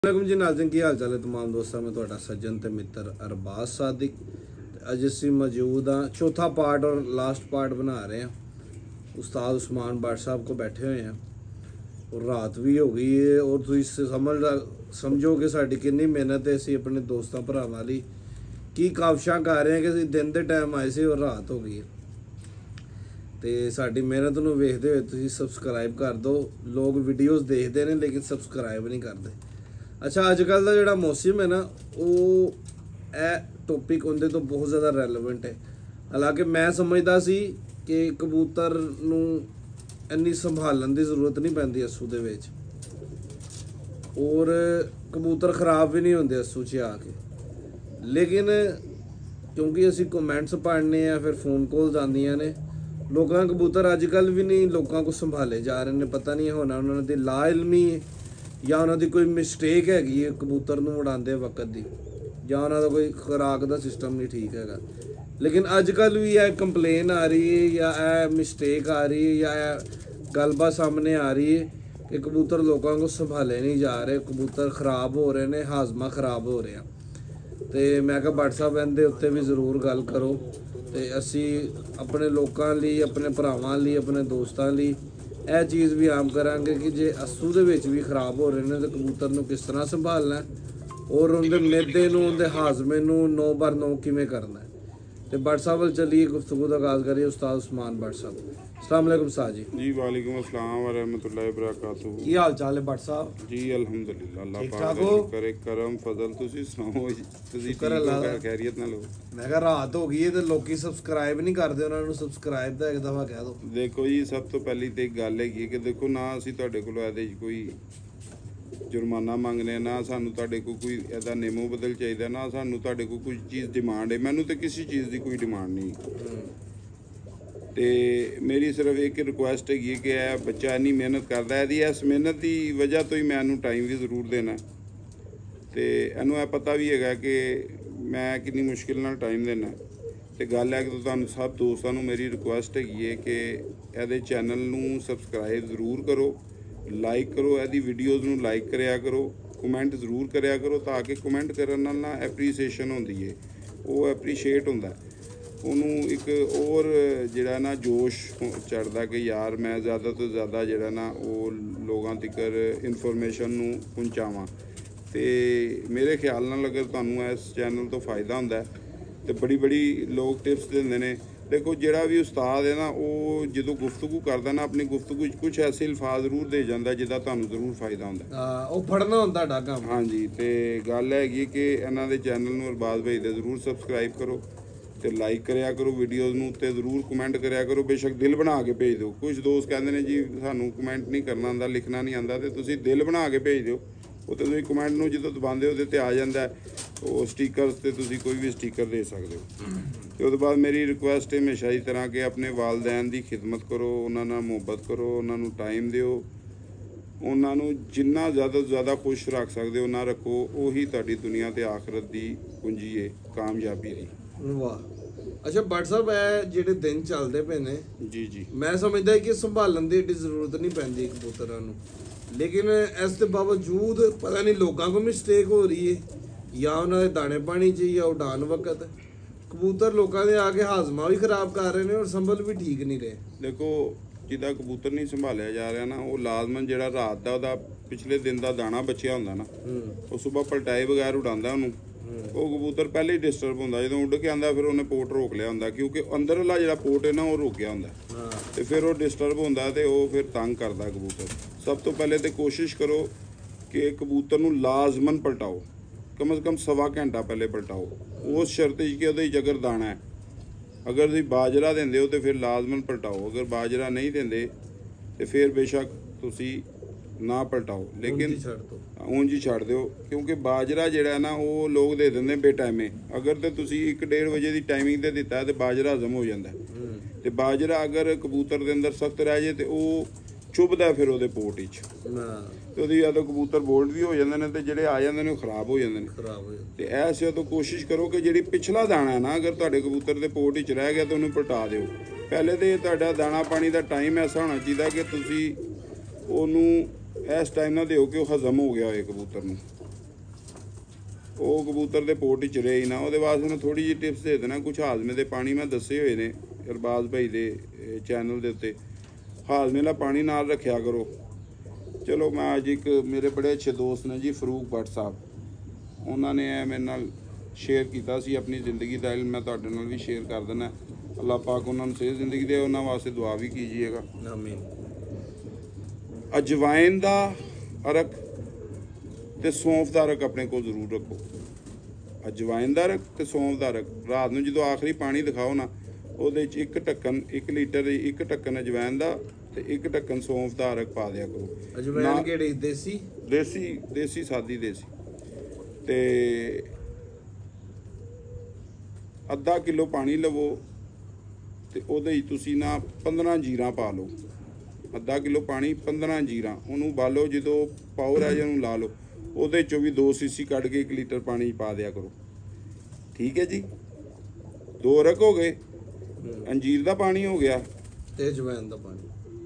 वालेकुम जी नाज़रीन, की हाल चाल है तमाम दोस्तों में तुहाडा सज्जन ते मित्र अरबाज सादिक। अज असी मौजूद हाँ, चौथा पार्ट और लास्ट पार्ट बना रहे हैं। उस्ताद उस्मान भट्ट साहब को बैठे हुए हैं और रात भी हो गई है और तुम समझो कि साड़ी कितनी मेहनत है। असी अपने दोस्तों भरावां लई की काविशां कर रहे हैं कि असी दिन के टाइम आए सी और रात हो गई है। तो साड़ी मेहनत नूं वेखदे होए तुसीं सबसक्राइब कर दो। लोग वीडियोज़ देखते हैं लेकिन सबसक्राइब नहीं करते। अच्छा, अजकल का जोड़ा मौसम है ना, वो टॉपिक उनके तो बहुत ज़्यादा रैलेवेंट है। हालांकि मैं समझदा सी कि कबूतर नूं इन्नी संभालन की जरूरत नहीं पैंदी अस्सू दे विच, और कबूतर खराब भी नहीं होंदे अस्सू च आके। लेकिन क्योंकि असी कमेंट्स पढ़ने हैं, फिर फोन कॉल्स आंदियां ने, लोगों कबूतर अजकल भी नहीं लोगों को संभाले जा रहे हैं। पता नहीं होना उन्होंने ला इलमी है या उन्होंने कोई मिसटेक हैगी है कबूतर नूं उड़ाते वक्त दी, या उन्होंने कोई खुराक का सिस्टम नहीं ठीक हैगा। लेकिन अजकल भी यह कंप्लेन आ रही है या यह मिसटेक आ रही है या गलबात सामने आ रही है कि कबूतर लोगों को संभाले नहीं जा रहे, कबूतर खराब हो रहे हैं, हाजमा खराब हो रहे हैं। तो मैं कहा भट्ट साहब इहदे उत्ते भी जरूर गल करो। तो असी अपने लोगों लिए, अपने भरावां लिए, अपने दोस्तों लिए यह चीज़ भी आम करांगे कि जे अस्सू दे विच भी खराब हो रहे हैं तो कबूतर नूं किस तरह संभालना है और उनके मेदे नूं, उनके हाजमे नूं 9x9 किवें करना है। तो भट्ट साहब वाल चलिए, गुफ्तगू का आगाज़ करिए। उस्ताद उस्मान भट्ट साहब, अस्सलाम वालेकुम साहब जी। जी वालेकुम अस्सलाम व रहमतुल्लाहि व बरकातहू। की हाल चाल है भट्ट साहब? जी अल्हम्दुलिल्लाह, अल्लाह ठीक पाक ठाक दा हो? शुक्र है, करम फजल। तुसी सुनाओ जी, तुसी शुक्र अल्लाह दा। खैरियत नाल हो? मैं कहा रात हो गई है तो लोग सबसक्राइब नहीं करते, उन्होंने सबसक्राइब का एक दफ़ा कह दो। देखो जी, सब तो पहली तो एक गल है कि देखो ना असी तुहाडे कोलों ਇਹਦੇ कोई जुर्माना मंगने, ना सानू तुहाडे कोई ऐसा नेमो बदल चाहिए, ना सानू तुहाडे कोई चीज़ डिमांड है। मैनू तो किसी चीज़ की कोई डिमांड नहीं। तो मेरी सिर्फ एक रिक्वेस्ट है कि यह बच्चा इन्नी मेहनत करता है, इस मेहनत की वजह तो ही मैं इनू टाइम भी जरूर देना। तो इनू यह पता भी है कि मैं कितनी मुश्किल नाल टाइम देना। तो गल है कि तुहानू सब दोस्तों को मेरी रिक्वेस्ट है कि ये चैनल नू सबसक्राइब जरूर करो, लाइक करो, यदि वीडियोज़ नू लाइक कराया करो, कमेंट जरूर कराया करो, ताकि कमेंट करने नाल ना एप्रीसीएशन होंदी है, वो एप्रीशिएट होंदा है। उन्होंने एक और जिहड़ा ना जोश चढ़ता कि यार मैं ज़्यादा तो ज़्यादा जिहड़ा ना वो लोगों तक इनफॉर्मेशन नू पहुँचावां। तो मेरे ख्याल नाल अगर तुहानू इस चैनल तो फ़ायदा होंदा है तो बड़ी बड़ी लोग टिप्स देंदे ने। देखो जिहड़ा भी उस्ताद है ना, वो जो गुफ्तगू करदा ना, अपनी गुफ्तगू कुछ ऐसे अल्फाज जरूर दे जांदा जिहदा तुहानू जरूर फायदा होंदा। वो पढ़ना होंदा डागा। हाँ जी, तो गल हैगी कि इन्हां दे चैनल नू अरबाज भाई दे जरूर सबसक्राइब करो, तो लाइक कराया करो वीडियोज़ नू, ते जरूर कमेंट कराया करो। बेशक दिल बना के भेज दो। कुछ दोस्त कहते हैं जी सानू कमेंट नहीं करना आंदा, लिखना नहीं आंदा, तो तुसीं दिल बना के भेज दो। वो तो तुसीं कमेंट नू जो दबाते हो तो आ जाता है वो स्टिकरस, तो तुसीं कोई भी स्टिकर दे सकते हो। तो उसके बाद मेरी रिक्वेस्ट है हमेशा इस तरह के अपने वालदैन की खिदमत करो, उन्होंने मुहब्बत करो, उन्होंने टाइम दिओ, उन्होंने जिन्ना ज़्यादा तो ज़्यादा खुश रख सकते हो ना रखो। उही तुहाडी दुनिया ते आखरत की कुंजी है कामयाबी की। वाह। अच्छा भट्ट साहब, ਜਿਹੜੇ दिन चलते पे ने, जी जी, मैं समझदा कि संभालन की एडी जरूरत नहीं पैंदी कबूतरां नूं, लेकिन इस दे बावजूद पता नहीं लोगों को मिसटेक हो रही है या उन्होंने दाने पानी च या उड़ान वक्त कबूतर लोगों के आके हाजमा भी खराब कर रहे हैं और संभल भी ठीक नहीं रहे। देखो जिदा कबूतर नहीं संभालिया जा रहा ना, वो लाजमन जिहड़ा रात का उहदा पिछले दिन का दाना बचिया होंदा ना, वो सुबह पलटाए बगैर उड़ांदा उन्होंने, वो कबूतर पहले ही डिस्टर्ब होंदा। जो उड़ के आंदा फिर उन्हें पोट रोक लिया होंदा, क्योंकि अंदर वाला जिहड़ा पोट है ना वो रोकिया होंदा, तो फिर वो डिस्टर्ब होंदा ते वो फिर तंग करदा कबूतर। सब तो पहले तो कोशिश करो कि कबूतर नूं लाजमन पलटाओ, कम से कम सवा घंटा पहले पलटाओ। उस शर्त कि उहदे च अगर दाना है, अगर तुसीं बाजरा देंदे हो तो फिर लाजमन पलटाओ, अगर बाजरा नहीं देंदे तो फिर बेशक तुसीं ना पलटाओ, लेकिन ऊंज ही छड़ दो। क्योंकि बाजरा जिहड़ा ना वो लोग दे देंदे बेटाइमे। अगर तो तुसीं 1-1:30 बजे की टाइमिंग ते दिता है तो बाजरा हजम हो जाता है। तो बाजरा अगर कबूतर के अंदर सख्त रह जाए तो वो चुभदा फिर वो पोट च, तो या तो कबूतर बोल्ड भी हो जाते हैं, तो जोड़े आ जाते हैं खराब हो जाते हैं। तो ऐसे तो कोशिश करो कि जी पिछला दाना है ना, अगर तुहाडे कबूतर के पोट च रह गया तो उन्हें पलटा दो। पहले तो तुहाडा दाना पानी का टाइम ऐसा होना चाहिए कि तुसीं उन्होंने इस टाइम ना दिओ कि वो हजम हो गया होए कबूतर नूं। ਉਹ ਕਬੂਤਰ ਦੇ ਪੋਟ 'ਚ ਰਹੇ ਹੀ ਨਾ। ਉਹਦੇ ਵਾਸਤੇ ਮੈਂ ਥੋੜੀ ਜਿਹੀ ਟਿਪਸ ਦੇ ਦੇਣਾ। ਕੁਝ ਹਾਜ਼ਮੇ ਦੇ ਪਾਣੀ ਮੈਂ ਦੱਸੇ ਹੋਏ ਨੇ ਅਰਬਾਜ਼ ਭਾਈ ਦੇ ਚੈਨਲ ਦੇ ਉੱਤੇ, ਹਾਜ਼ਮੇ ਵਾਲਾ ਪਾਣੀ ਨਾਲ ਰੱਖਿਆ ਕਰੋ। ਚਲੋ ਮੈਂ ਅੱਜ ਇੱਕ ਮੇਰੇ ਬੜੇ ਅੱਛੇ ਦੋਸਤ ਨੇ ਜੀ ਫਰੂਕ ਭੱਟ ਸਾਹਿਬ, ਉਹਨਾਂ ਨੇ ਇਹ ਮੇਰੇ ਨਾਲ ਸ਼ੇਅਰ ਕੀਤਾ ਸੀ ਆਪਣੀ ਜ਼ਿੰਦਗੀ ਦਾ ਇਲਮ, ਮੈਂ ਤੁਹਾਡੇ ਨਾਲ ਵੀ ਸ਼ੇਅਰ ਕਰ ਦੇਣਾ। ਅੱਲਾਹ ਪਾਕ ਉਹਨਾਂ ਨੂੰ ਸਿਹਤ ਜ਼ਿੰਦਗੀ ਦੇ, ਉਹਨਾਂ ਵਾਸਤੇ ਦੁਆ ਵੀ ਕੀਜੀਏਗਾ। ਆਮੀਨ। ਅਜਵਾਇਨ ਦਾ ਅਰਕ ਤੇ ਸੌਂਫ ਦਾ ਅਰਕ ਆਪਣੇ ਕੋਲ ਜ਼ਰੂਰ ਰੱਖੋ। ਅਜਵਾਇਨ ਦਾ ਅਰਕ ਤੇ ਸੌਂਫ ਦਾ ਅਰਕ ਰਾਤ ਨੂੰ ਜਦੋਂ ਆਖਰੀ ਪਾਣੀ ਦਿਖਾਓ ਨਾ, ਉਹਦੇ 'ਚ 1 ਲੀਟਰ 1 ਢੱਕਣ ਅਜਵਾਇਨ ਦਾ ਤੇ 1 ਢੱਕਣ ਸੌਂਫ ਦਾ ਅਰਕ ਪਾ ਦਿਆ ਕਰੋ। ਅਜਵਾਇਨ ਕਿਹੜੀ? ਦੇਸੀ ਸਾਦੀ ਦੇਸੀ। ਤੇ ਅੱਧਾ ਕਿਲੋ ਪਾਣੀ ਲਵੋ ਤੇ ਉਹਦੇ 'ਚ ਤੁਸੀਂ ਨਾ 15 ਜੀਰਾਂ ਪਾ ਲਓ। ਅੱਧਾ ਕਿਲੋ ਪਾਣੀ 15 ਜੀਰਾਂ, ਉਹਨੂੰ ਉਬਾਲੋ। ਜਦੋਂ ਪਾਓ ਰਹਿ ਜਾਏ ਉਹਨੂੰ ਲਾ ਲਓ। ਉਹਦੇ 'ਚੋਂ ਵੀ 2 ਸੀਸੀ ਕੱਢ ਕੇ 1 ਲੀਟਰ ਪਾਣੀ ਪਾ ਦਿਆ ਕਰੋ। ਠੀਕ ਹੈ ਜੀ। 2 ਅਰਕ ਹੋ ਗਏ, ਅੰਜੀਰ ਦਾ ਪਾਣੀ ਹੋ ਗਿਆ ਤੇ ਅਜਵਾਇਨ ਦਾ ਪਾਣੀ।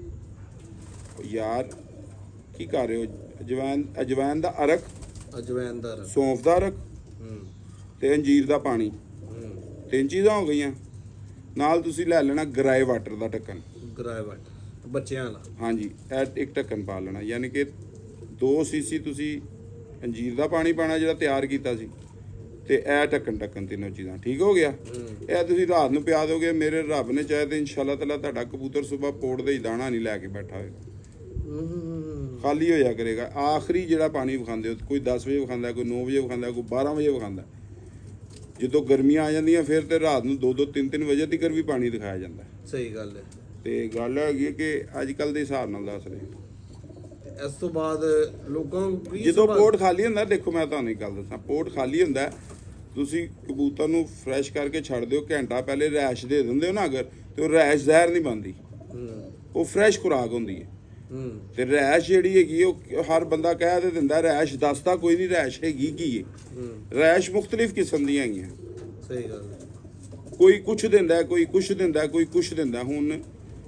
ਯਾਰ ਕੀ ਕਰ ਰਹੇ ਹੋ? ਅਜਵਾਇਨ ਦਾ ਅਰਕ, ਅਜਵਾਇਨ ਦਾ ਅਰਕ, ਸੌਂਫ ਦਾ ਅਰਕ ਤੇ ਅੰਜੀਰ ਦਾ ਪਾਣੀ, 3 ਚੀਜ਼ਾਂ ਹੋ ਗਈਆਂ। ਨਾਲ ਤੁਸੀਂ ਲੈ ਲੈਣਾ ਗਰਾਏ ਵਾਟਰ ਦਾ ਢੱਕਣ, ਗਰਾਏ ਵਾਟਰ ਬੱਚਿਆਂ ਵਾਲਾ। ਹਾਂਜੀ, ਇਹ 1 ਢੱਕਣ ਪਾ ਲੈਣਾ। ਯਾਨੀ ਕਿ 2 ਸੀਸੀ ਤੁਸੀਂ ਅੰਜੀਰ ਦਾ ਪਾਣੀ ਪਾਣਾ ਜਿਹੜਾ ਤਿਆਰ ਕੀਤਾ ਸੀ, ਤੇ ਇਹ ਢੱਕਣ ਤਿੰਨੋਂ ਚੀਜ਼ਾਂ। ਠੀਕ ਹੋ ਗਿਆ। ਇਹ ਤੁਸੀਂ ਰਾਤ ਨੂੰ ਪਿਆ ਦੋਗੇ, ਮੇਰੇ ਰੱਬ ਨੇ ਚਾਹੇ ਤੇ ਇਨਸ਼ਾਅੱਲਾ ਤਾਲਾ ਤੁਹਾਡਾ ਕਬੂਤਰ ਸੁਬਾ ਪੋੜ ਦੇ ਹੀ ਦਾਣਾ ਨਹੀਂ ਲੈ ਕੇ ਬੈਠਾ ਹੋਏਗਾ, ਖਾਲੀ ਹੋ ਜਾ ਕਰੇਗਾ। ਆਖਰੀ ਜਿਹੜਾ ਪਾਣੀ ਵਿਖਾਉਂਦੇ ਹੋ, ਕੋਈ 10 ਵਜੇ ਵਿਖਾਉਂਦਾ, ਕੋਈ 9 ਵਜੇ ਵਿਖਾਉਂਦਾ, ਕੋਈ 12 ਵਜੇ ਵਿਖਾਉਂਦਾ। ਜਦੋਂ ਗਰਮੀਆਂ ਆ ਜਾਂਦੀਆਂ ਫਿਰ ਤੇ ਰਾਤ ਨੂੰ 2-2 3-3 ਵਜੇ ਤੱਕ ਵੀ ਪਾਣੀ ਦਿਖਾਇਆ ਜਾਂਦਾ। ਸਹੀ ਗੱਲ ਹੈ। ਤੇ ਗੱਲ ਹੈਗੀ ਕਿ ਅੱਜ ਕੱਲ ਦੇ ਹਿਸਾਬ ਨਾਲ ਦੱਸ ਰਹੇ। ਇਸ ਤੋਂ ਬਾਅਦ ਲੋਕਾਂ ਨੂੰ ਜਦੋਂ ਪੋਟ ਖਾਲੀ ਹੁੰਦਾ, ਦੇਖੋ ਮੈਂ ਤੁਹਾਨੂੰ ਇੱਕ ਗੱਲ ਦੱਸਾਂ, ਪੋਟ ਖਾਲੀ ਹੁੰਦਾ, ਤੁਸੀਂ ਕਬੂਤਰ ਨੂੰ ਫਰੈਸ਼ ਕਰਕੇ ਛੱਡ ਦਿਓ। ਘੰਟਾ ਪਹਿਲੇ ਰੈਸ਼ ਦੇ ਦਿੰਦੇ ਹੋ ਨਾ ਅਗਰ, ਤੇ ਉਹ ਰੈਸ਼ ਜ਼ਹਿਰ ਨਹੀਂ ਬਣਦੀ, ਉਹ ਫਰੈਸ਼ ਖੁਰਾਕ ਹੁੰਦੀ ਹੈ। ਤੇ ਰੈਸ਼ ਜਿਹੜੀ ਹੈਗੀ ਉਹ ਹਰ ਬੰਦਾ ਕਹਿ ਤੇ ਦਿੰਦਾ ਰੈਸ਼, ਦੱਸਦਾ ਕੋਈ ਨਹੀਂ ਰੈਸ਼ ਹੈਗੀ ਕੀ ਹੈ। ਰੈਸ਼ ਮੁਖਤਲਿਫ ਕਿਸਮ ਦੀਆਂ ਹੈਗੀਆਂ। ਸਹੀ ਗੱਲ ਹੈ। ਕੋਈ ਕੁਛ ਦਿੰਦਾ, ਕੋਈ ਕੁਛ ਦਿੰਦਾ, ਕੋਈ ਕੁਛ ਦਿੰਦਾ। ਹੁਣ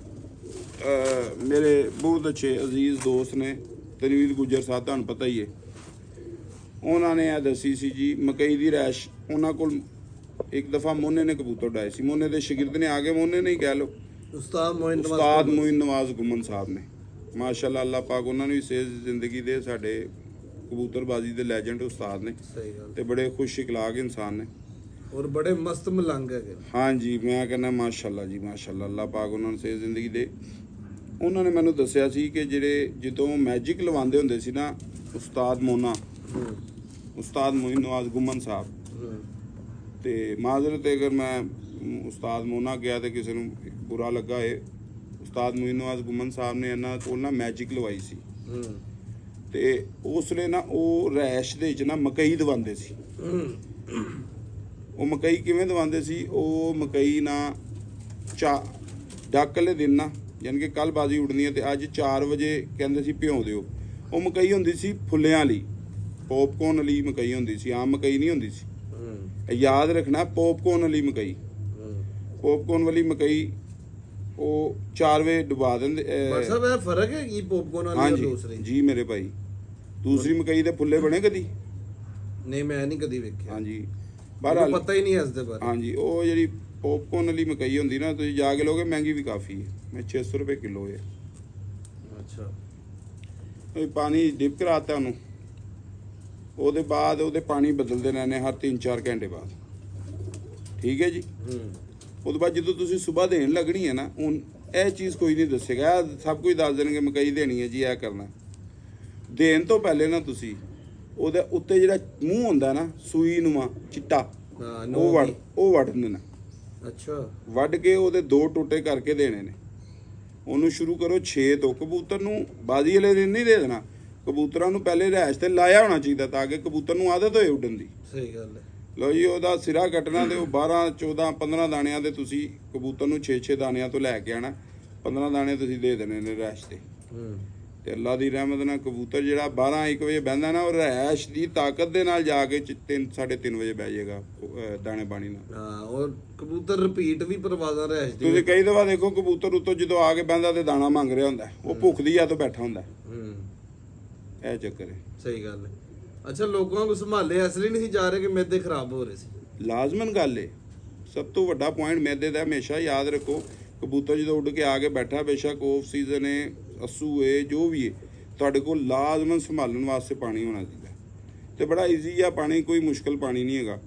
ਮੇਰੇ ਬਹੁਤ ਅੱਛੇ ਅਜ਼ੀਜ਼ ਦੋਸਤ ਨੇ ਤਨਵੀਰ ਗੁੱਜਰ ਸਾਹਿਬ, ਤੁਹਾਨੂੰ ਪਤਾ ਹੀ ਹੈ, ਉਹਨਾਂ ਨੇ ਇਹ ਦੱਸੀ ਸੀ ਜੀ ਮਕਈ ਦੀ ਰੈਸ਼। ਉਹਨਾਂ ਕੋਲ ਇੱਕ ਦਫਾ ਮੋਨੇ ਨੇ ਕਬੂਤਰ ਉਡਾਏ ਸੀ, ਮੋਨੇ ਦੇ ਸ਼ਾਗਿਰਦ ਨੇ ਆ ਕੇ, ਮੋਨੇ ਨਹੀਂ ਕਹਿ ਲਓ, ਉਸਤਾਦ ਮੋਇਨ ਨਵਾਜ਼ ਗੁੰਮਨ ਸਾਹਿਬ ਨੇ, ਮਾਸ਼ਾਅੱਲਾ ਅੱਲਾਹ ਪਾਕ ਉਹਨਾਂ ਨੂੰ ਵੀ ਸਿਹਤ ਜ਼ਿੰਦਗੀ ਦੇ, ਸਾਡੇ ਕਬੂਤਰਬਾਜ਼ੀ ਦੇ ਲੈਜੈਂਡ ਉਸਤਾਦ ਨੇ। ਸਹੀ ਗੱਲ। ਤੇ ਬੜੇ ਖੁਸ਼ ਇਖਲਾਕ ਇਨਸਾਨ ਨੇ ਔਰ ਬੜੇ ਮਸਤ ਮਲੰਗ ਹੈਗੇ। ਹਾਂਜੀ, ਮੈਂ ਕਹਿੰਦਾ ਮਾਸ਼ਾਅੱਲਾ ਜੀ ਮਾਸ਼ਾਅੱਲਾ, ਅੱਲਾਹ ਪਾਕ ਉਹਨਾਂ ਨੂੰ ਸਿਹਤ ਜ਼ਿੰਦਗੀ ਦੇ। ਉਹਨਾਂ ਨੇ ਮੈਨੂੰ ਦੱਸਿਆ ਸੀ ਕਿ ਜਿਹੜੇ ਜਦੋਂ ਮੈਜਿਕ ਲਵਾਉਂਦੇ ਹੁੰਦੇ ਸੀ ਨਾ ਉਸਤਾਦ ਮੋਨਾ, ਉਸਤਾਦ ਮੋਇਨ ਨਵਾਜ਼ ਗੁੰਮਨ ਸਾਹਿਬ, ਤੇ ਮਾਜ਼ਰਤ ਅਗਰ ਮੈਂ ਉਸਤਾਦ ਮੋਨਾ ਗਿਆ ਤੇ ਕਿਸੇ ਨੂੰ ਬੁਰਾ ਲੱਗਾ ਹੈ, ਉਸਤਾਦ ਮੋਇਨ ਨਵਾਜ਼ ਗੁੰਮਨ ਸਾਹਿਬ ਨੇ ਇਹਨਾਂ ਕੋਲ ਨਾ ਮੈਜਿਕ ਲਵਾਈ ਸੀ। ਤੇ ਉਸ ਵੇਲੇ ਨਾ ਉਹ ਰੈਸ਼ ਦੇ ਵਿੱਚ ਨਾ ਮਕਈ ਦਵਾਉਂਦੇ ਸੀ। ਉਹ ਮਕਈ ਕਿਵੇਂ ਦਵਾਉਂਦੇ ਸੀ? ਉਹ ਮਕਈ ਨਾ ਡੱਕ ਵਾਲੇ ਦਿਨ ਨਾ, ਯਾਨੀ ਕਿ ਕੱਲ ਬਾਜ਼ੀ ਉਡਣੀ ਹੈ ਤੇ ਅੱਜ 4 ਵਜੇ ਕਹਿੰਦੇ ਸੀ ਭਿਉਂ ਦਿਓ। ਉਹ ਮਕਈ ਹੁੰਦੀ ਸੀ ਫੁੱਲਿਆਂ ਵਾਲੀ, ਪੌਪਕੌਰਨ ਵਾਲੀ ਮਕਈ ਹੁੰਦੀ ਸੀ, ਆਮ ਮਕਈ ਨਹੀਂ ਹੁੰਦੀ ਸੀ। ਯਾਦ ਰੱਖਣਾ, ਪੌਪਕੌਰਨ ਵਾਲੀ ਮਕਈ, ਪੌਪਕੌਰਨ ਵਾਲੀ ਮਕਈ ਉਹ 4 ਵਜੇ ਡੁਬਾ ਦਿੰਦੇ। ਸਭ ਇਹ ਫਰਕ ਹੈ ਕੀ ਪੌਪਕੌਰਨ ਵਾਲੀ ਔਰ ਦੂਸਰੀ? ਜੀ ਮੇਰੇ ਭਾਈ, ਦੂਸਰੀ ਮਕਈ ਦੇ ਫੁੱਲੇ ਬਣੇ ਕਦੀ? ਨਹੀਂ, ਮੈਂ ਨਹੀਂ ਕਦੀ ਵੇਖਿਆ। ਹਾਂਜੀ, ਬਾਹਰ ਪਤਾ ਹੀ ਨਹੀਂ ਇਸ ਦੇ ਬਾਰੇ। ਹਾਂਜੀ, ਉਹ ਜਿਹੜੀ ਪੌਪਕੌਰਨ ਵਾਲੀ ਮਕਈ ਹੁੰਦੀ ਨਾ, ਤੁਸੀਂ ਜਾ ਕੇ ਲੋਗੇ, ਮਹਿੰਗੀ ਵੀ ਕਾਫੀ ਹੈ, ਮੈਂ 600 ਰੁਪਏ ਕਿਲੋ ਹੈ। ਅੱਛਾ। ਪਾਣੀ ਡਿਪ ਕਰਾਤਾ ਉਹਨੂੰ, ਉਹਦੇ ਬਾਅਦ ਉਹਦੇ ਪਾਣੀ ਬਦਲਦੇ ਰਹਿਣੇ ਹਰ 3-4 ਘੰਟੇ ਬਾਅਦ। ਠੀਕ ਹੈ ਜੀ। ਉਹਦੇ ਬਾਅਦ ਜਦੋਂ ਤੁਸੀਂ ਸਵੇਰ ਦੇਣ ਲੱਗਣੀ ਹੈ ਨਾ, ਹੁਣ ਇਹ ਚੀਜ਼ ਕੋਈ ਨਹੀਂ ਦੱਸੇਗਾ, ਸਭ ਕੁਝ ਦੱਸ ਦੇਣਗੇ ਮਕਈ ਦੇਣੀ ਹੈ ਜੀ, ਇਹ ਕਰਨਾ। ਦੇਣ ਤੋਂ ਪਹਿਲੇ ਨਾ ਤੁਸੀਂ ਉਹਦੇ ਉੱਤੇ ਜਿਹੜਾ ਮੂੰਹ ਹੁੰਦਾ ਨਾ ਸੂਈ ਨੂੰਮਾ ਚਿੱਟਾ, ਉਹ ਵੱਢ ਦੇਣਾ। ਅੱਛਾ। ਵੱਢ ਕੇ ਉਹਦੇ 2 ਟੋਟੇ ਕਰਕੇ ਦੇਣੇ ਨੇ। ਉਹਨੂੰ ਸ਼ੁਰੂ ਕਰੋ 6 ਤੋਂ। ਕਬੂਤਰ ਨੂੰ ਬਾਜ਼ੀ ਵਾਲੇ ਦਿਨ ਨਹੀਂ ਦੇ ਦੇਣਾ, ਕਬੂਤਰਾਂ ਨੂੰ ਪਹਿਲੇ ਰਿਹਾਇਸ਼ ਤੇ ਲਾਇਆ ਹੋਣਾ ਚਾਹੀਦਾ ਤਾਂ ਕਿ ਕਬੂਤਰ ਨੂੰ ਆਦਤ ਹੋਏ ਉੱਡਣ ਦੀ। ਸਹੀ ਗੱਲ ਹੈ। ਲਓ ਜੀ, ਉਹਦਾ ਸਿਰਾ ਕੱਟਣਾ ਤੇ ਉਹ 12 14 15 ਦਾਣਿਆਂ ਦੇ ਤੁਸੀਂ ਕਬੂਤਰ ਨੂੰ 6 ਦਾਣਿਆਂ ਤੋਂ ਲੈ ਕੇ ਆਣਾ। 15 ਦਾਣੇ ਤੁਸੀਂ ਦੇ ਦੇਣੇ ਨੇ ਰਿਹਾਇਸ਼ ਤੇ। ਤੇ ਅੱਲਾ ਦੀ ਰਹਿਮਤ ਨਾਲ ਕਬੂਤਰ ਜਿਹੜਾ 12-1 ਵਜੇ ਬਹਿੰਦਾ ਨਾ, ਉਹ ਰਿਹਾਇਸ਼ ਦੀ ਤਾਕਤ ਦੇ ਨਾਲ ਜਾ ਕੇ 3-3:30 ਵਜੇ ਬਹਿ ਜਾਏਗਾ ਦਾਣੇ ਪਾਣੀ ਨਾਲ। ਹਾਂ, ਔਰ ਕਬੂਤਰ ਰਿਪੀਟ ਵੀ ਪਰਵਾਜ਼ਾਂ ਰਿਹਾਇਸ਼ ਦੀ। ਤੁਸੀਂ ਕਈ ਦਫਾ ਦੇਖੋ ਕਬੂਤਰ ਉੱਤੋਂ ਜਦੋਂ ਆ ਕੇ ਬਹਿੰਦਾ ਤੇ ਦਾਣਾ ਮੰਗ ਰਿਹਾ ਹੁੰਦਾ, ਉਹ ਭੁੱਖ ਦੀ ਆ ਤੋਂ ਬੈਠਾ ਹੁੰਦਾ। ਇਹ ਚੱਕਰ ਹੈ। ਸਹੀ ਗੱਲ ਹੈ। ਅੱਛਾ, ਲੋਕਾਂ ਨੂੰ ਸੰਭਾਲੇ ਇਸ ਲਈ ਨਹੀਂ ਸੀ ਜਾ ਰਹੇ ਕਿ ਮੈਦੇ ਖਰਾਬ ਹੋ ਰਹੇ ਸੀ। ਲਾਜ਼ਮਨ ਗੱਲ ਏ, ਸਭ ਤੋਂ ਵੱਡਾ ਪੁਆਇੰਟ ਮੈਦੇ ਦਾ ਹਮੇਸ਼ਾ ਯਾਦ ਰੱਖੋ। ਕਬੂਤਰ ਜਦੋਂ ਉੱਡ ਕੇ ਆ ਕੇ ਬੈਠਾ, ਬੇਸ਼ੱਕ ਆਫ ਸੀਜ਼ਨ ਏ, ਅੱਸੂ ਏ, ਜੋ ਵੀ ਏ, ਤੁਹਾਡੇ ਕੋਲ ਲਾਜ਼ਮਨ ਸੰਭਾਲਣ ਵਾਸਤੇ ਪਾਣੀ ਹੋਣਾ ਚਾਹੀਦਾ। ਤੇ ਬੜਾ ਈਜ਼ੀ ਆ ਪਾਣੀ, ਕੋਈ ਮੁਸ਼ਕਲ ਪਾਣੀ ਨਹੀਂ ਹੈਗਾ।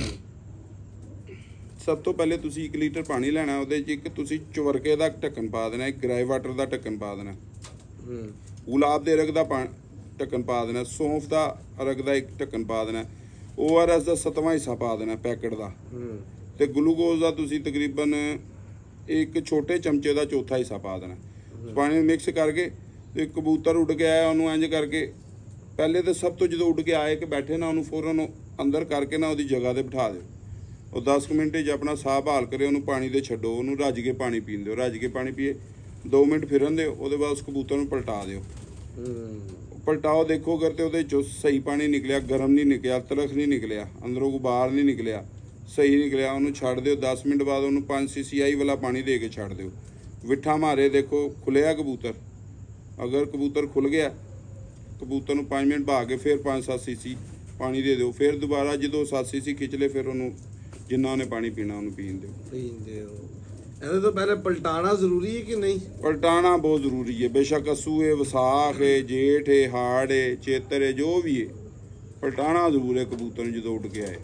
ਸਭ ਤੋਂ ਪਹਿਲੇ ਤੁਸੀਂ 1 ਲੀਟਰ ਪਾਣੀ ਲੈਣਾ, ਉਹਦੇ 'ਚ ਇੱਕ ਤੁਸੀਂ ਚਵਰਕੇ ਦਾ ਢੱਕਣ ਪਾ ਦੇਣਾ, ਇੱਕ ਗ੍ਰਾਈ ਵਾਟਰ ਦਾ ਢੱਕਣ ਪਾ ਦੇਣਾ, ਗੁਲਾਬ ਦੇ ਅਰਗ ਦਾ ਢੱਕਣ ਪਾ ਦੇਣਾ, ਸੌਂਫ ਦਾ ਅਰਗ ਦਾ ਇੱਕ ਢੱਕਣ ਪਾ ਦੇਣਾ, ORS ਦਾ 7ਵਾਂ ਹਿੱਸਾ ਪਾ ਦੇਣਾ ਪੈਕਟ ਦਾ, ਤੇ ਗਲੂਕੋਜ਼ ਦਾ ਤੁਸੀਂ ਤਕਰੀਬਨ ਇੱਕ ਛੋਟੇ ਚਮਚੇ ਦਾ ਚੌਥਾ ਹਿੱਸਾ ਪਾ ਦੇਣਾ। ਪਾਣੀ ਨੂੰ ਮਿਕਸ ਕਰਕੇ ਤੇ ਕਬੂਤਰ ਉੱਡ ਕੇ ਆਇਆ ਉਹਨੂੰ ਇੰਝ ਕਰਕੇ, ਪਹਿਲੇ ਤਾਂ ਸਭ ਤੋਂ ਜਦੋਂ ਉੱਡ ਕੇ ਆਏ ਕਿ ਬੈਠੇ ਨਾ, ਉਹਨੂੰ ਫੌਰਨ ਅੰਦਰ ਕਰਕੇ ਨਾ ਉਹਦੀ ਜਗ੍ਹਾ ਤੇ ਬਿਠਾ ਦਿਓ। ਉਹ 10 ਮਿੰਟ 'ਚ ਆਪਣਾ ਸਾਹ ਬਹਾਲ ਕਰੇ, ਉਹਨੂੰ ਪਾਣੀ ਦੇ ਛੱਡੋ, ਉਹਨੂੰ ਰੱਜ ਕੇ ਪਾਣੀ ਪੀਣ ਦਿਓ, ਰੱਜ ਕੇ ਪਾਣੀ ਪੀਏ, 2 ਮਿੰਟ ਫਿਰਨ ਦਿਓ, ਉਹਦੇ ਬਾਅਦ ਉਸ ਕਬੂਤਰ ਨੂੰ ਪਲਟਾ ਦਿਓ। ਪਲਟਾਓ, ਦੇਖੋ ਅਗਰ ਤੇ ਉਹਦੇ 'ਚੋਂ ਸਹੀ ਪਾਣੀ ਨਿਕਲਿਆ, ਗਰਮ ਨਹੀਂ ਨਿਕਲਿਆ, ਤਲਖ ਨਹੀਂ ਨਿਕਲਿਆ, ਅੰਦਰੋਂ ਗੁਬਾਰ ਨਹੀਂ ਨਿਕਲਿਆ, ਸਹੀ ਨਿਕਲਿਆ, ਉਹਨੂੰ ਛੱਡ ਦਿਓ। 10 ਮਿੰਟ ਬਾਅਦ ਉਹਨੂੰ 5 CCI ਵਾਲਾ ਪਾਣੀ ਦੇ ਕੇ ਛੱਡ ਦਿਓ। ਵਿਠਾ ਮਾਰੇ, ਦੇਖੋ ਖੁੱਲਿਆ ਕਬੂਤਰ, ਅਗਰ ਕਬੂਤਰ ਖੁੱਲ ਗਿਆ, ਕਬੂਤਰ ਨੂੰ 5 ਮਿੰਟ ਬਹਾ ਕੇ ਫਿਰ 5-7 CC ਪਾਣੀ ਦੇ ਦਿਓ। ਫਿਰ ਦੁਬਾਰਾ ਜਦੋਂ 7 CC ਖਿੱਚ ਲੇ, ਫਿਰ ਉਹਨੂੰ ਜਿੰਨਾ ਉਹਨੇ ਪਾਣੀ ਪੀਣਾ ਉਹਨੂੰ ਪੀਣ ਦਿਓ। ਇਹਦੇ ਤੋਂ ਪਹਿਲੇ ਪਲਟਾਣਾ ਜ਼ਰੂਰੀ ਹੈ ਕਿ ਨਹੀਂ? ਪਲਟਾਣਾ ਬਹੁਤ ਜ਼ਰੂਰੀ ਹੈ, ਬੇਸ਼ੱਕ ਅੱਸੂ ਏ, ਵਿਸਾਖ ਏ, ਜੇਠ ਏ, ਹਾੜ ਏ, ਚੇਤਰ ਏ, ਜੋ ਵੀ ਏ, ਪਲਟਾਣਾ ਜ਼ਰੂਰ ਹੈ ਕਬੂਤਰ ਨੂੰ ਜਦੋਂ ਉੱਡ ਕੇ ਆਏ।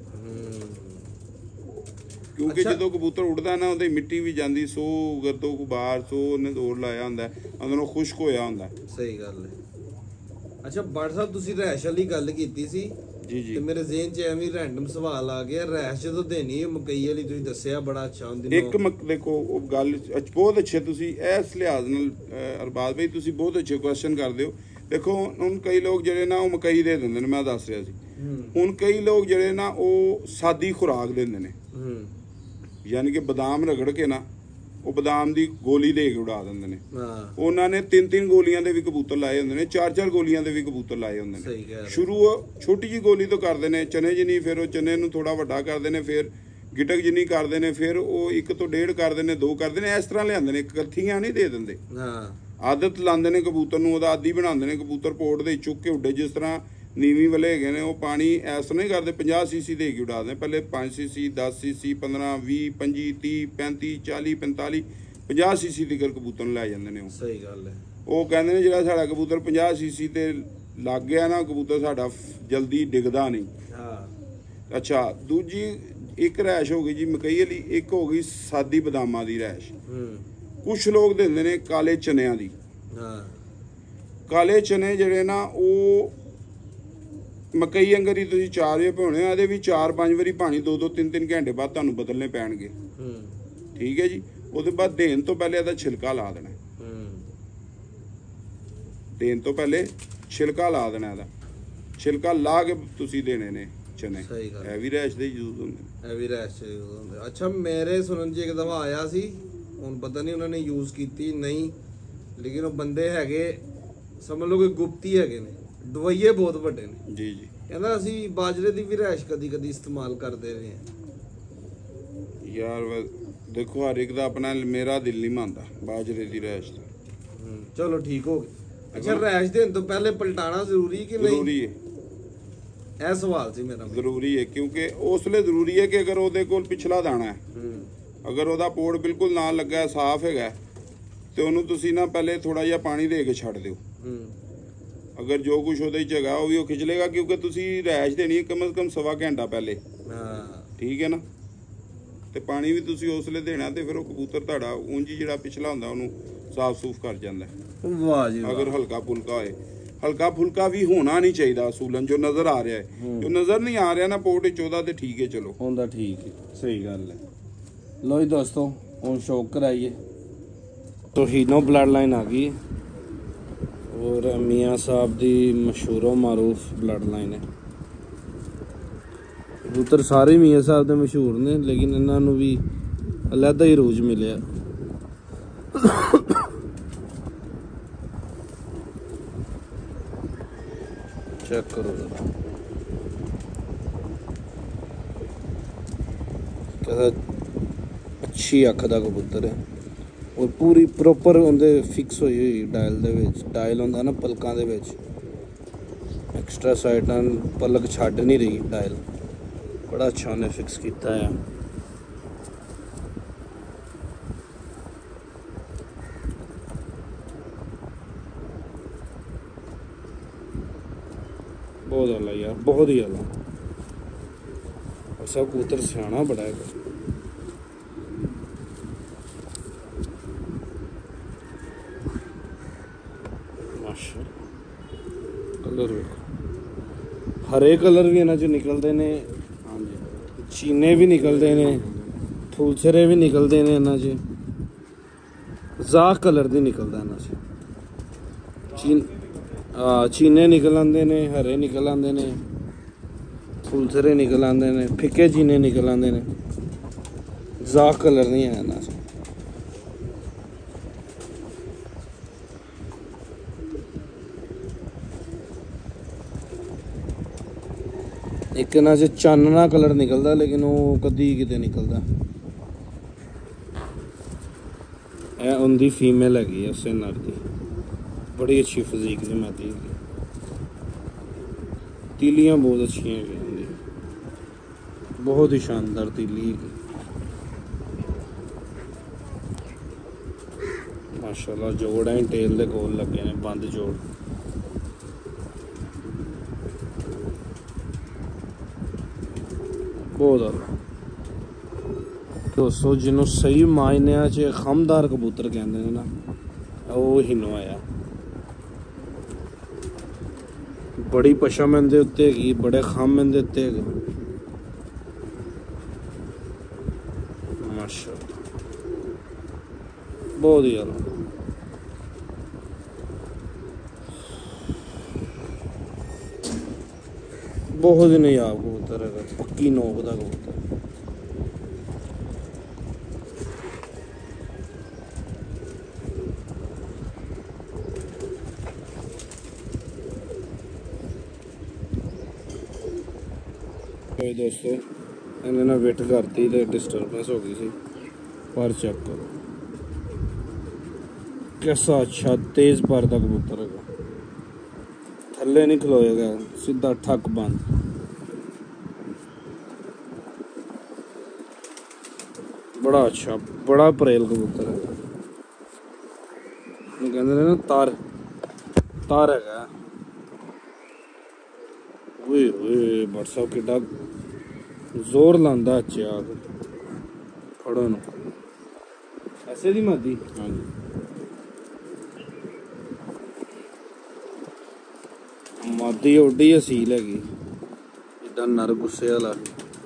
ਕਿਉਂਕਿ ਜਦੋਂ ਕਬੂਤਰ ਉੱਡਦਾ ਨਾ, ਉਹਦੀ ਮਿੱਟੀ ਵੀ ਜਾਂਦੀ, ਸੋ ਗਰਦੋ ਗੁਬਾਰ, ਸੋ ਉਹਨੇ ਦੌੜ ਲਾਇਆ ਹੁੰਦਾ, ਅੰਦਰੋਂ ਖੁਸ਼ਕ ਹੋਇਆ ਹੁੰਦਾ। ਸਹੀ ਗੱਲ ਹੈ। ਅੱਛਾ ਬਟ ਸਾਹਿਬ, ਤੁਸੀਂ ਰੈਸ਼ ਵਾਲੀ ਗੱਲ ਕੀਤੀ ਸੀ ਜੀ ਜੀ, ਤੇ ਮੇਰੇ ਜ਼ਿਹਨ 'ਚ ਐਵੇਂ ਰੈਂਡਮ ਸਵਾਲ ਆ ਗਿਆ, ਰੈਸ਼ ਜਦੋਂ ਦੇਣੀ ਹੈ ਮਕਈ ਵਾਲੀ, ਤੁਸੀਂ ਦੱਸਿਆ ਬੜਾ ਅੱਛਾ ਹੁੰਦੀ ਇੱਕ ਦੇਖੋ ਉਹ ਗੱਲ ਬਹੁਤ ਅੱਛੇ, ਤੁਸੀਂ ਇਸ ਲਿਹਾਜ਼ ਨਾਲ ਅਰਬਾਜ਼ ਭਾਈ ਤੁਸੀਂ ਬਹੁਤ ਅੱਛੇ ਕੁਐਸਚਨ ਕਰਦੇ ਹੋ। ਦੇਖੋ ਹੁਣ ਕਈ ਲੋਕ ਜਿਹੜੇ ਨਾ ਉਹ ਮਕਈ ਦੇ ਦਿੰਦੇ ਨੇ, ਮੈਂ ਦੱਸ ਰਿਹਾ ਸੀ। ਹੁਣ ਕਈ ਲੋਕ ਜਿਹੜੇ ਨਾ ਉਹ ਸਾਦੀ ਖੁਰਾਕ ਦਿੰਦੇ ਨੇ, ਯਾਨੀ ਕਿ ਬਦਾਮ ਰਗੜ ਕੇ ਨਾ ਉਹ ਬਦਾਮ ਦੀ ਗੋਲੀ ਦੇ ਕੇ ਉਡਾ ਦਿੰਦੇ ਨੇ। ਉਹਨਾਂ ਨੇ 3-3 ਗੋਲੀਆਂ ਦੇ ਵੀ ਕਬੂਤਰ ਲਾਏ ਹੁੰਦੇ ਨੇ, 4-4 ਗੋਲੀਆਂ ਦੇ ਵੀ ਕਬੂਤਰ ਲਾਏ ਹੁੰਦੇ ਨੇ। ਸ਼ੁਰੂ ਛੋਟੀ ਜੀ ਗੋਲੀ ਤੋਂ ਕਰਦੇ ਨੇ, ਚਨੇ ਜਿੰਨੀ, ਫਿਰ ਉਹ ਚਨੇ ਨੂੰ ਥੋੜਾ ਵੱਡਾ ਕਰਦੇ ਨੇ, ਫਿਰ ਗਿਟਕ ਜਿੰਨੀ ਕਰਦੇ ਨੇ, ਫਿਰ ਉਹ 1 ਤੋਂ 1.5 ਕਰਦੇ ਨੇ, 2 ਕਰਦੇ ਨੇ, ਇਸ ਤਰ੍ਹਾਂ ਲਿਆਂਦੇ ਨੇ, ਇਕੱਠੀਆਂ ਨਹੀਂ ਦੇ ਦਿੰਦੇ। ਆਦਤ ਲਾਉਂਦੇ ਨੇ ਕਬੂਤਰ ਨੂੰ, ਉਹਦਾ ਆਦੀ ਬਣਾਉਂਦੇ ਨੇ। ਕਬੂਤਰ ਪੋਟ ਦੇ ਚੁੱਕ ਕੇ ਉੱਡੇ, ਜਿਸ ਤਰ੍ਹਾਂ ਨੀਵੀਂ ਵਾਲੇ ਹੈਗੇ ਨੇ, ਉਹ ਪਾਣੀ ਇਸ ਤਰ੍ਹਾਂ ਹੀ ਕਰਦੇ, 50 CC ਦੇ ਕੇ ਉਡਾਦੇ। ਪਹਿਲੇ 5 CC, 10 CC, 15, 20, 25, 30, 35, 40, 45, 50 CC ਦੀ ਕਬੂਤਰ ਨੂੰ ਲੈ ਜਾਂਦੇ ਨੇ। ਉਹ ਸਹੀ ਗੱਲ ਹੈ। ਉਹ ਕਹਿੰਦੇ ਨੇ ਜਿਹੜਾ ਸਾਡਾ ਕਬੂਤਰ 50 CC ਤੇ ਲੱਗ ਗਿਆ ਨਾ, ਕਬੂਤਰ ਸਾਡਾ ਜਲਦੀ ਡਿੱਗਦਾ ਨਹੀਂ। ਅੱਛਾ, ਦੂਜੀ ਇੱਕ ਰੈਸ਼ ਹੋ ਗਈ ਜੀ ਮਕਈ ਵਾਲੀ, ਇੱਕ ਹੋ ਗਈ ਸਾਦੀ ਬਦਾਮਾਂ ਦੀ ਰੈਸ਼। ਕੁਛ ਲੋਕ ਦਿੰਦੇ ਨੇ ਕਾਲੇ ਚਨਿਆਂ ਦੀ। ਕਾਲੇ ਚਨੇ ਜਿਹੜੇ ਨਾ ਉਹ ਮਕਈ ਅੰਗਰ ਹੀ ਤੁਸੀਂ 4 ਵਜੇ ਭਿਉਣੇ ਆ, ਇਹਦੇ ਵੀ 4-5 ਵਾਰੀ ਪਾਣੀ 2-2, 3-3 ਘੰਟੇ ਬਾਅਦ ਤੁਹਾਨੂੰ ਬਦਲਨੇ ਪੈਣਗੇ। ਠੀਕ ਹੈ ਜੀ। ਉਹਦੇ ਬਾਅਦ ਦੇਣ ਤੋਂ ਪਹਿਲੇ ਇਹਦਾ ਛਿਲਕਾ ਲਾ ਦੇਣਾ। ਦੇਣ ਤੋਂ ਪਹਿਲੇ ਛਿਲਕਾ ਲਾ ਦੇਣਾ, ਇਹਦਾ ਛਿਲਕਾ ਲਾ ਕੇ ਤੁਸੀਂ ਦੇਣੇ ਨੇ ਚਨੇ। ਇਹ ਵੀ ਰੈਸ਼ ਦੇ ਯੂਜ਼ ਹੁੰਦੇ ਨੇ, ਇਹ ਵੀ ਰੈਸ਼ ਦੇ ਯੂਜ਼ ਹੁੰਦੇ। ਅੱਛਾ, ਮੇਰੇ ਸੁਣਨ 'ਚ ਇੱਕ ਦਫਾ ਆਇਆ ਸੀ, ਹੁਣ ਪਤਾ ਨਹੀਂ ਉਹਨਾਂ ਨੇ ਯੂਜ਼ ਕੀਤੀ ਨਹੀਂ, ਲੇਕਿਨ ਉਹ ਬੰਦੇ ਹੈਗੇ, ਸਮਝ ਲਓ ਕਿ ਗੁਪਤੀ ਹੈਗੇ ਨੇ, ਦਵਾਈਏ ਬਹੁਤ ਵੱਡੇ ਨੇ ਜੀ ਜੀ। ਕਹਿੰਦਾ ਅਸੀਂ ਬਾਜਰੇ ਦੀ ਵੀ ਰੈਸ਼ ਕਦੀ ਇਸਤੇਮਾਲ ਕਰਦੇ ਰਹੇ ਹਾਂ। ਯਾਰ ਦੇਖੋ ਹਰ ਇੱਕ ਦਾ ਆਪਣਾ, ਮੇਰਾ ਦਿਲ ਨਹੀਂ ਮੰਨਦਾ ਬਾਜਰੇ ਦੀ ਰੈਸ਼ ਦਾ। ਚਲੋ ਠੀਕ ਹੋ ਗਿਆ। ਅੱਛਾ, ਰੈਸ਼ ਦੇਣ ਤੋਂ ਪਹਿਲੇ ਪਲਟਾਣਾ ਜ਼ਰੂਰੀ ਕਿ ਨਹੀਂ? ਜ਼ਰੂਰੀ ਹੈ। ਇਹ ਸਵਾਲ ਸੀ ਮੇਰਾ। ਜ਼ਰੂਰੀ ਹੈ, ਕਿਉਂਕਿ ਉਸ ਲਈ ਜ਼ਰੂਰੀ ਹੈ ਕਿ ਅਗਰ ਉਹਦੇ ਕੋਲ ਪਿਛਲਾ ਦਾਣਾ ਹੈ, ਅਗਰ ਉਹਦਾ ਪੋੜ ਬਿਲਕੁਲ ਨਾਲ ਲੱਗਾ, ਸਾਫ਼ ਹੈਗਾ, ਤੇ ਉਹਨੂੰ ਤੁਸੀਂ ਨਾ ਪਹਿਲੇ ਥੋੜਾ ਜਿਹਾ ਪਾਣੀ ਦੇ ਕੇ ਛੱਡ ਦਿਓ। ਅਗਰ ਜੋ ਕੁਝ ਉਹਦੇ 'ਚ ਹੈਗਾ ਉਹ ਵੀ ਉਹ ਖਿੱਚ ਲੇਗਾ, ਕਿਉਂਕਿ ਤੁਸੀਂ ਰੈਸ਼ ਦੇਣੀ ਹੈ ਕਮ ਸੇ ਕਮ 1.25 ਘੰਟਾ ਪਹਿਲੇ। ਠੀਕ ਹੈ ਨਾ। ਤੇ ਪਾਣੀ ਵੀ ਤੁਸੀਂ ਉਸ ਵੇਲੇ ਦੇਣਾ, ਤੇ ਫਿਰ ਉਹ ਕਬੂਤਰ ਤੁਹਾਡਾ ਉਂਝ ਜਿਹੜਾ ਪਿਛਲਾ ਹੁੰਦਾ ਉਹਨੂੰ ਸਾਫ਼ ਸੂਫ ਕਰ ਜਾਂਦਾ। ਵਾਹ ਜੀ। ਅਗਰ ਹਲਕਾ ਫੁਲਕਾ ਹੋਏ, ਹਲਕਾ ਫੁਲਕਾ ਵੀ ਹੋਣਾ ਨਹੀਂ ਚਾਹੀਦਾ ਅਸੂਲਨ, ਜੋ ਨਜ਼ਰ ਆ ਰਿਹਾ ਹੈ। ਜੋ ਨਜ਼ਰ ਨਹੀਂ ਆ ਰਿਹਾ ਨਾ ਪੋਟ 'ਚ ਉਹਦਾ, ਤੇ ਠੀਕ ਹੈ, ਚਲੋ ਹੁੰਦਾ, ਠੀਕ ਹੈ, ਸਹੀ ਗੱਲ ਹੈ। ਲੋ ਜੀ ਦੋਸਤੋ, ਹੁਣ ਸ਼ੌਕ ਕਰਾਈਏ। ਤੋਹੀਨੋ ਬਲੱਡ ਲਾਈਨ ਆ ਗਈ और मियाँ साहब दी मशहूरो मारूफ ब्लड लाइन है। कबूतर सारे मियाँ साहब दे मशहूर ने, लेकिन इन्हों भी अलहदा ही रूज मिले। चेक करो कैसा अच्छी अख का कबूतर है, और पूरी प्रॉपर उनके फिक्स हुई डायल दे विच, डायल होंदा ना पलकां दे विच, एक्स्ट्रा साइडां पलक छड्ड नहीं रही डायल, बड़ा अच्छा उन्हें फिक्स किया है। बहुत आला यार, बहुत ही आला। और सब कबूतर सियाना बड़ा है। माशा कलर हरे कलर भी इन्हां चों निकलते ने, चीने भी निकलते ने, फुलसरे भी निकलते ने इन्हां च, ज़ाक कलर दी निकलदा इन्हां च। चीने निकल आते ने, हरे निकल आते ने, फुलसरे निकल आते ने, फिक्के चीने निकल आते ने, ज़ाक कलर नहीं है इन्हां च। एक इन्हां च चानना कलर निकलदा, लेकिन वो कदी किते निकलदा। यह उनकी फीमेल हैगी उसे नर की, बड़ी अच्छी फिजीक दी मादी है। तीलियां बहुत अच्छी हैं, बहुत ही शानदार तीली है माशाल्लाह। जोड़ है टेल दे कोल लगे ने, बंद जोड़। बहुत आला दोस्तों, जिन्हों सही मायने च खमदार कबूतर कहते हैं ना, वो हिनो आया। बड़ी पशम इंदे उत्ते हैगी, बड़े खम इंदे उत्ते हैगे माशाअल्लाह, बहुत ही आला। बहुत ही नायाब कबूतर है, पक्की नोक का कबूतर। दोस्तों इन्हें ना विट करती तो डिस्टर्बेंस हो गई थी, पर चेक करो कैसा अच्छा तेज पर का कबूतर है, थल्ले नहीं खलोएगा, सीधा ठक बंद। बड़ा अच्छा, बड़ा परेल कबूतर है, कहते ना तार तार है। बट साहब किड्डा जोर लांदा अच्छे आग फड़ो न, ऐसे दी मादी। हाँ जी, मादी ओडी असील हैगी, जिद्दां नर गुस्से वाला।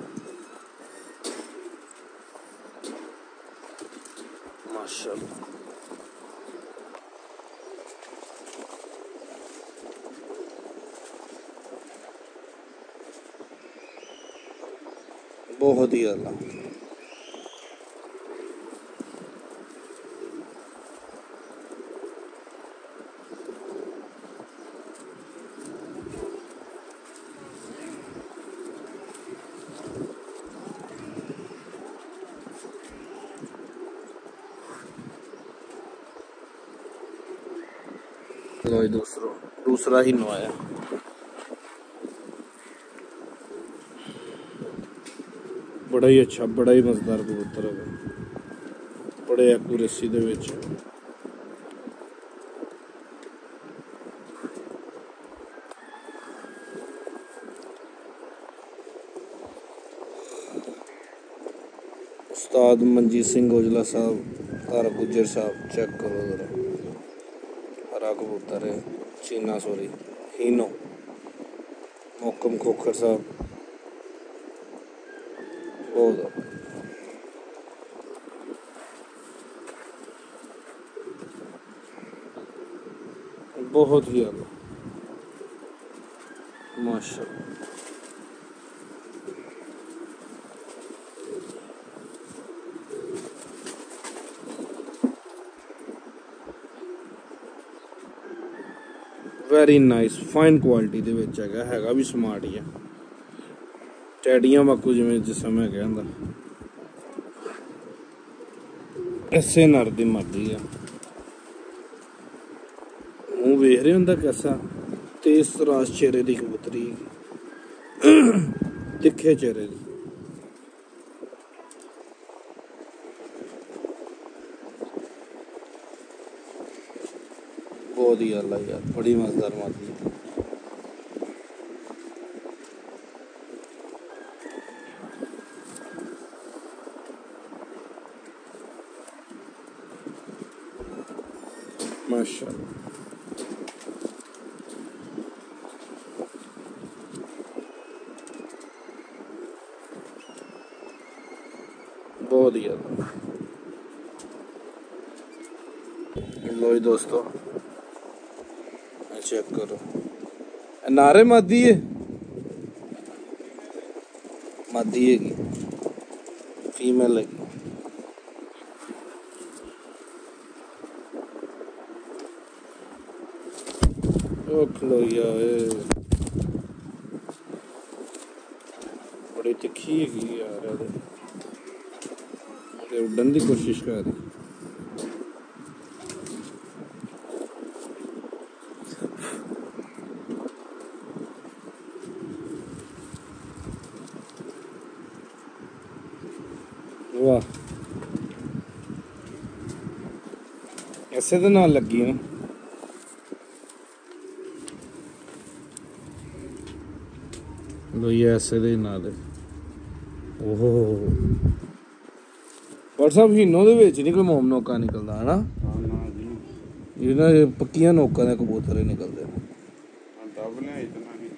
माशाअल्लाह बहुत ही आला। लो दूसरा ही नवाया, बड़ा ही अच्छा, बड़ा ही मजेदार कबूतर है, बड़े एक्यूरेसी दे विच। उस्ताद मनजीत सिंह औजला साहब, तारा गुज्जर साहब, चेक करो जरा, हरा कबूतर है, चीना सॉरी हीनो। मोकम खोखर साहब, बहुत बहुत ही आला माशाअल्लाह। वेरी नाइस, फाइन क्वालिटी दे विच हैगा भी स्मार्ट ही है, टैडियां वाकू जिवें जिसम है कहंदा। ऐसे नर दी मर्जी है, मुंह वेख रहे हुंदा कैसा तेज तराश चेहरे की कबूतरी तिखे चेहरे की। बहुत ही अल्लाह यार, बड़ी मजेदार मादी है। माशाल्लाह बहुत ही ज़्यादा। लो जी दोस्तों, चेक करो, नारे मादी है, मादी है की फीमेल है की। खलो यार, बड़ी तिखी है यार, उड़न की कोशिश कर रही। वाह, ऐसे तो ना लगी ना। लो ये ऐसे दे ना दे। ओहो व्हाट्सएप हीनो दे विच नहीं कोई मोम नोका निकलदा है ना। ये ना पक्कियां नोका दे कबूतर ही निकलदे ने। दब ले इतना ही।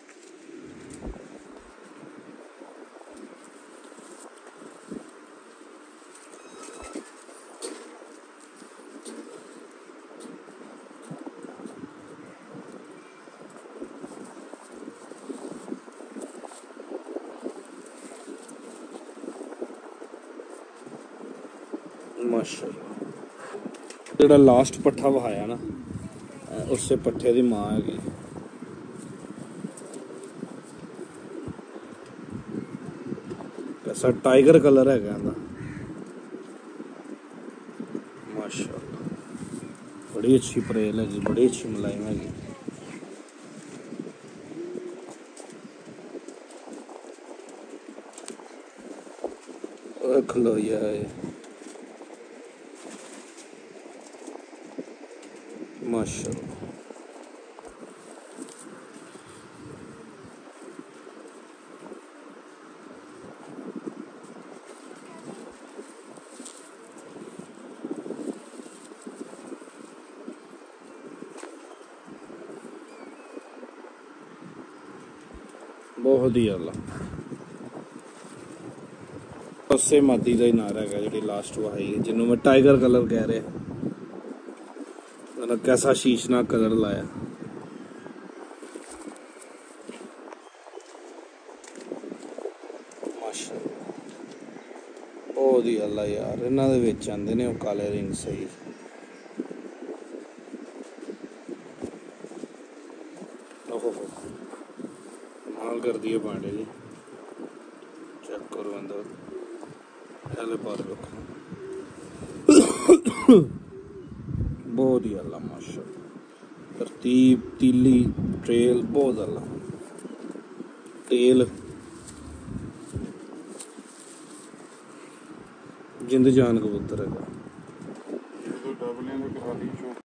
माशाल्लाह, जेड़ा लास्ट पट्ठा वहाया ना, उससे पट्ठे दी मां हैगी। ऐसा टाइगर कलर है कहना। माशाल्लाह, बड़ी अच्छी परेल हैगी, बड़ी अच्छी मुलायम हैगी। खलो यार, माशाल्लाह बहुत ही अल्लाह। उससे मादी का ही नारा है जी लास्ट वहाई है, जिन्होंने मैं टाइगर कलर कह रहे, कैसा शीशनाक कलर लाया। माशाल्लाह बहुत ही अल्लाह यार, इन्हां दे विच आंदे ने काले रिंग सही। ओहो माल कर दिए पांडे जी, चेक करो अंदर हेले पर रखो। बहुत ही अल्लाह माशाल्लाह, तरतीब तीली ट्रेल बहुत अल्लाह, टेल जिंद जान कबूतर है।